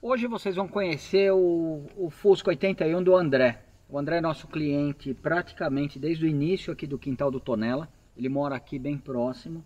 Hoje vocês vão conhecer o Fusca 81 do André. O André é nosso cliente praticamente desde o início aqui do Quintal do Tonela. Ele mora aqui bem próximo.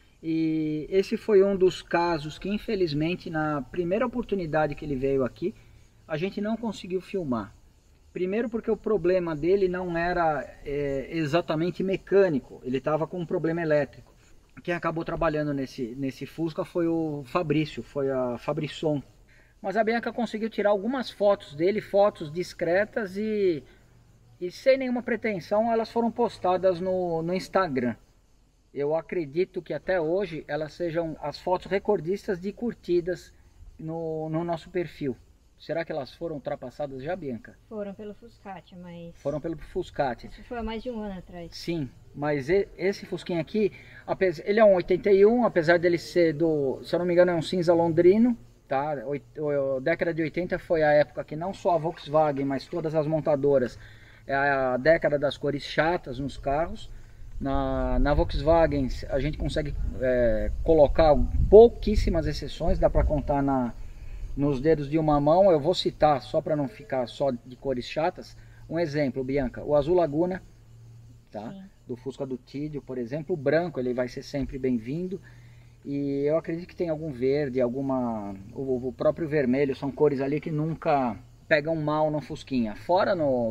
E esse foi um dos casos que, infelizmente, na primeira oportunidade que ele veio aqui, a gente não conseguiu filmar. Primeiro porque o problema dele não era exatamente mecânico, ele estava com um problema elétrico. Quem acabou trabalhando nesse Fusca foi o Fabrício, foi a Fabrisson. Mas a Bianca conseguiu tirar algumas fotos dele, fotos discretas e sem nenhuma pretensão elas foram postadas no Instagram. Eu acredito que até hoje elas sejam as fotos recordistas de curtidas no nosso perfil. Será que elas foram ultrapassadas já, Bianca? Foram pelo Fuscati, mas... Foram pelo Fuscati. Isso foi há mais de um ano atrás. Sim, mas esse Fusquinha aqui, ele é um 81, apesar dele ser se eu não me engano, é um cinza londrino, tá? A década de 80 foi a época que não só a Volkswagen, mas todas as montadoras, é a década das cores chatas nos carros. Na Volkswagen a gente consegue colocar pouquíssimas exceções, dá para contar nos dedos de uma mão. Eu vou citar, só para não ficar só de cores chatas, um exemplo, Bianca, o azul Laguna, tá? Do Fusca do Tídio, por exemplo, o branco ele vai ser sempre bem-vindo, e eu acredito que tem algum verde, o próprio vermelho, são cores ali que nunca pegam mal no Fusquinha. Fora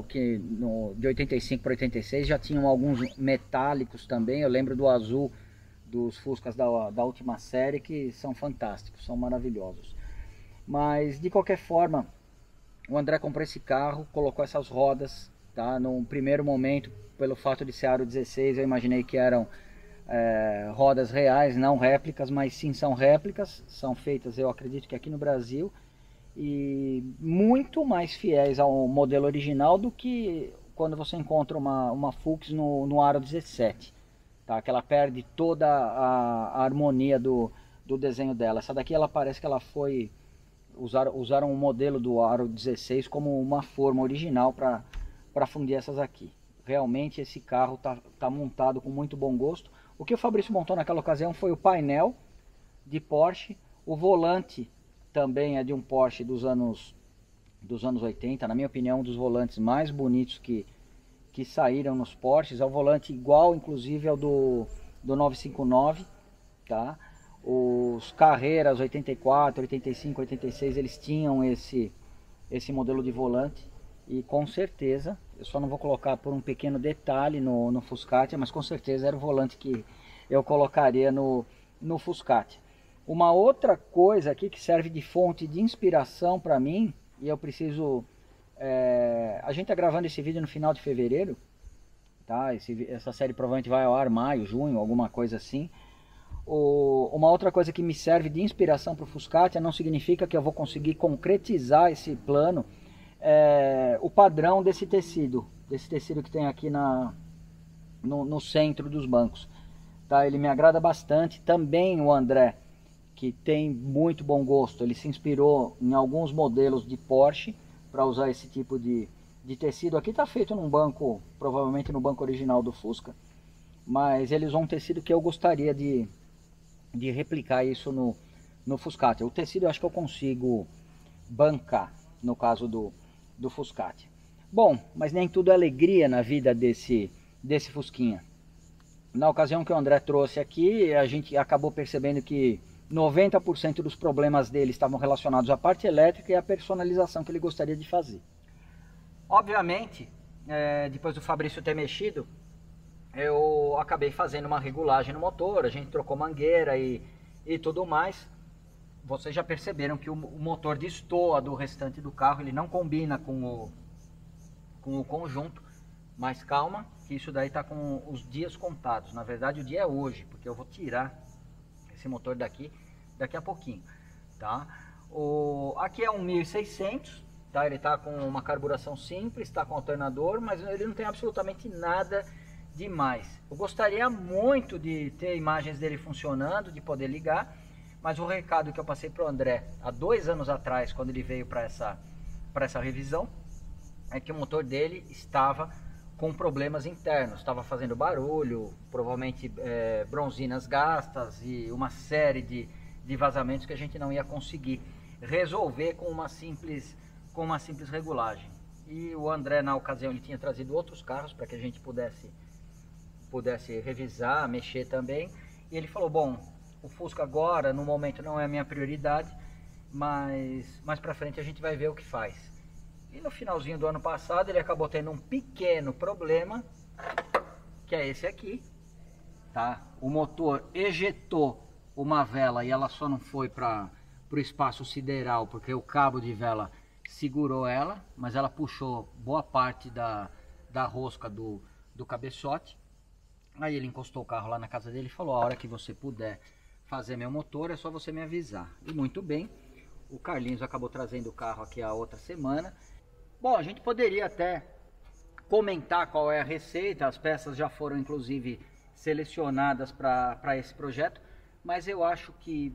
de 85 para 86 já tinham alguns metálicos também. Eu lembro do azul dos Fuscas da última série, que são fantásticos, são maravilhosos. Mas de qualquer forma, o André comprou esse carro, colocou essas rodas, tá? No primeiro momento, pelo fato de ser aro 16, eu imaginei que eram rodas reais, não réplicas, mas sim são réplicas, são feitas, eu acredito que aqui no Brasil, e muito mais fiéis ao modelo original do que quando você encontra uma Fux no aro 17, tá? Que ela perde toda a harmonia do desenho dela. Essa daqui ela parece que ela foi usaram o modelo do aro 16 como uma forma original para fundir essas aqui. Realmente esse carro tá montado com muito bom gosto. O que o Fabrício montou naquela ocasião foi o painel de Porsche, o volante também é de um Porsche dos anos 80, na minha opinião um dos volantes mais bonitos que saíram nos Porsches. É o volante igual inclusive ao do 959, tá? Os Carreras 84, 85, 86 eles tinham esse modelo de volante, e com certeza, eu só não vou colocar por um pequeno detalhe no Fuscati, mas com certeza era o volante que eu colocaria no Fuscati. Uma outra coisa aqui que serve de fonte de inspiração para mim, e eu preciso... a gente está gravando esse vídeo no final de fevereiro, tá? Essa série provavelmente vai ao ar maio, junho, alguma coisa assim. Uma outra coisa que me serve de inspiração para o Fuscati, não significa que eu vou conseguir concretizar esse plano, o padrão desse tecido que tem aqui no centro dos bancos, tá? Ele me agrada bastante. Também o André, que tem muito bom gosto, ele se inspirou em alguns modelos de Porsche para usar esse tipo de tecido. Aqui está feito num banco, provavelmente no banco original do Fusca, mas ele usou um tecido que eu gostaria de replicar isso no Fuscati. O tecido eu acho que eu consigo bancar no caso do Fuscati. Bom, mas nem tudo é alegria na vida desse Fusquinha. Na ocasião que o André trouxe aqui, a gente acabou percebendo que 90% dos problemas dele estavam relacionados à parte elétrica e à personalização que ele gostaria de fazer. Obviamente, depois do Fabrício ter mexido, eu acabei fazendo uma regulagem no motor, a gente trocou mangueira e tudo mais. Vocês já perceberam que o motor destoa do restante do carro, ele não combina com o conjunto, mas calma, que isso daí está com os dias contados. Na verdade o dia é hoje, porque eu vou tirar esse motor daqui a pouquinho, tá? Aqui é um 1600, tá? Ele está com uma carburação simples, está com alternador, mas ele não tem absolutamente nada demais. Eu gostaria muito de ter imagens dele funcionando, de poder ligar, mas o recado que eu passei para o André há 2 anos atrás, quando ele veio para essa revisão, é que o motor dele estava com problemas internos, estava fazendo barulho, provavelmente bronzinas gastas e uma série de vazamentos que a gente não ia conseguir resolver com uma simples regulagem. E o André, na ocasião, ele tinha trazido outros carros para que a gente pudesse revisar, mexer também. E ele falou, bom, o Fusca agora, no momento, não é a minha prioridade, mas mais para frente a gente vai ver o que faz. E no finalzinho do ano passado ele acabou tendo um pequeno problema, que é esse aqui, tá? O motor ejetou uma vela e ela só não foi para o espaço sideral porque o cabo de vela segurou ela, mas ela puxou boa parte da rosca do cabeçote. Aí ele encostou o carro lá na casa dele e falou, a hora que você puder fazer meu motor é só você me avisar. E muito bem, o Carlinhos acabou trazendo o carro aqui a outra semana. Bom, a gente poderia até comentar qual é a receita, as peças já foram inclusive selecionadas para esse projeto, mas eu acho que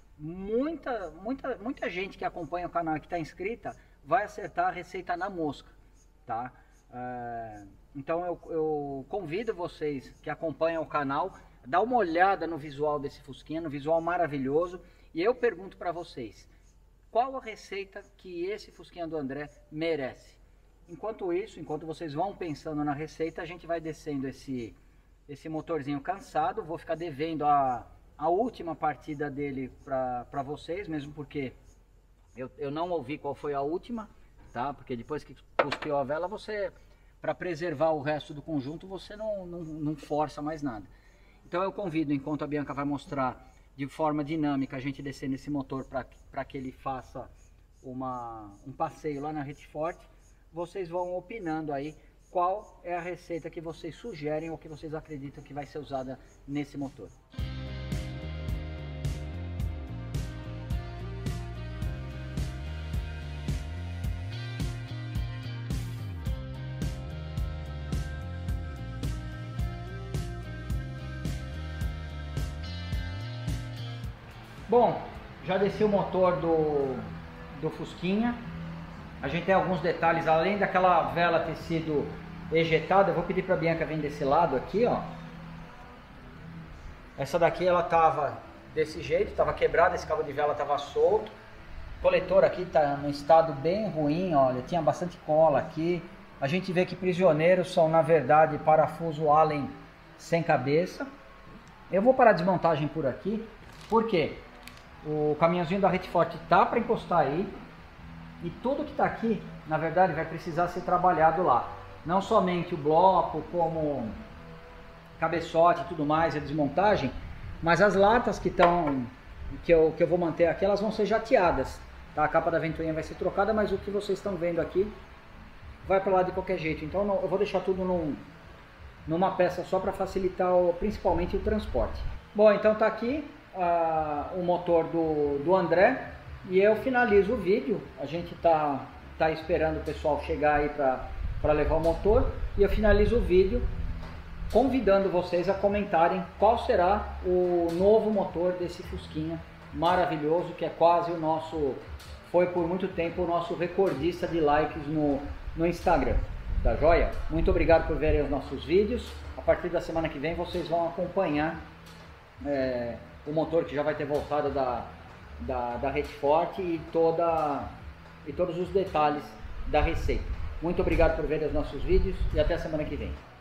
muita gente que acompanha o canal e que está inscrita vai acertar a receita na mosca, tá? Então eu convido vocês que acompanham o canal, dá uma olhada no visual desse Fusquinha, no visual maravilhoso, e eu pergunto para vocês, qual a receita que esse Fusquinha do André merece? Enquanto isso, enquanto vocês vão pensando na receita, a gente vai descendo esse motorzinho cansado. Vou ficar devendo a última partida dele para vocês, mesmo porque eu não ouvi qual foi a última, tá? Porque depois que cuspiu a vela, você, para preservar o resto do conjunto, você não força mais nada. Então eu convido, enquanto a Bianca vai mostrar de forma dinâmica a gente descer nesse motor para que ele faça um passeio lá na Retfort, vocês vão opinando aí qual é a receita que vocês sugerem ou que vocês acreditam que vai ser usada nesse motor. Bom, já desci o motor do Fusquinha. A gente tem alguns detalhes, além daquela vela ter sido ejetada, eu vou pedir para a Bianca vir desse lado aqui, ó. Essa daqui ela tava desse jeito, tava quebrada, esse cabo de vela tava solto. O coletor aqui tá num estado bem ruim, olha, tinha bastante cola aqui. A gente vê que prisioneiros são, na verdade, parafuso Allen sem cabeça. Eu vou parar a desmontagem por aqui, porque o caminhãozinho da Retfort tá para encostar aí. E tudo que está aqui, na verdade, vai precisar ser trabalhado lá. Não somente o bloco, como cabeçote e tudo mais, a desmontagem, mas as latas que eu vou manter aqui, elas vão ser jateadas. Tá? A capa da ventoinha vai ser trocada, mas o que vocês estão vendo aqui vai para lá de qualquer jeito. Então eu vou deixar tudo numa peça só para facilitar principalmente o transporte. Bom, então tá aqui o motor do André. E eu finalizo o vídeo. A gente tá esperando o pessoal chegar aí para levar o motor. E eu finalizo o vídeo convidando vocês a comentarem qual será o novo motor desse Fusquinha maravilhoso, que é quase o nosso, foi por muito tempo o nosso recordista de likes no Instagram. Tá joia? Muito obrigado por verem os nossos vídeos. A partir da semana que vem vocês vão acompanhar o motor que já vai ter voltado da Retfort e todos os detalhes da receita. Muito obrigado por ver os nossos vídeos e até a semana que vem.